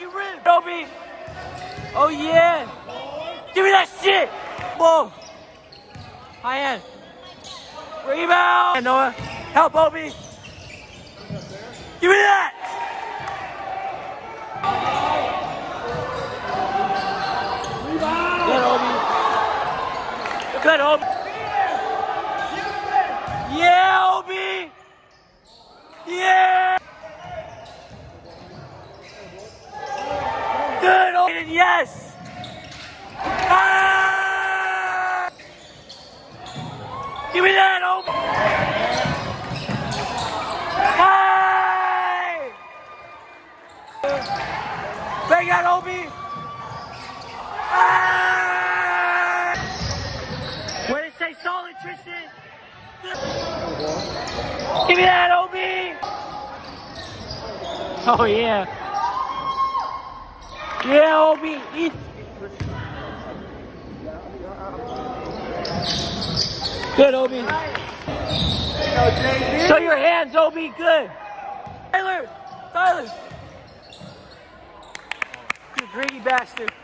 fucking rim. Obi. Oh, yeah. Give me that shit. Whoa. High end. Rebound. And Noah. Help, Obi. Give me that. Good, Obi. Good, Obi. Yeah, Obi. Yeah. Good, Obi. Yes. Ah! Give me that, Obi. Hey! Bang that, Obi. Ah! What did it say, solid, Tristan? Give me that, Obi. Oh, yeah. Yeah, Obi. Eat. Good, Obi. Show your hands, Obi. Good. Tyler. You greedy bastard.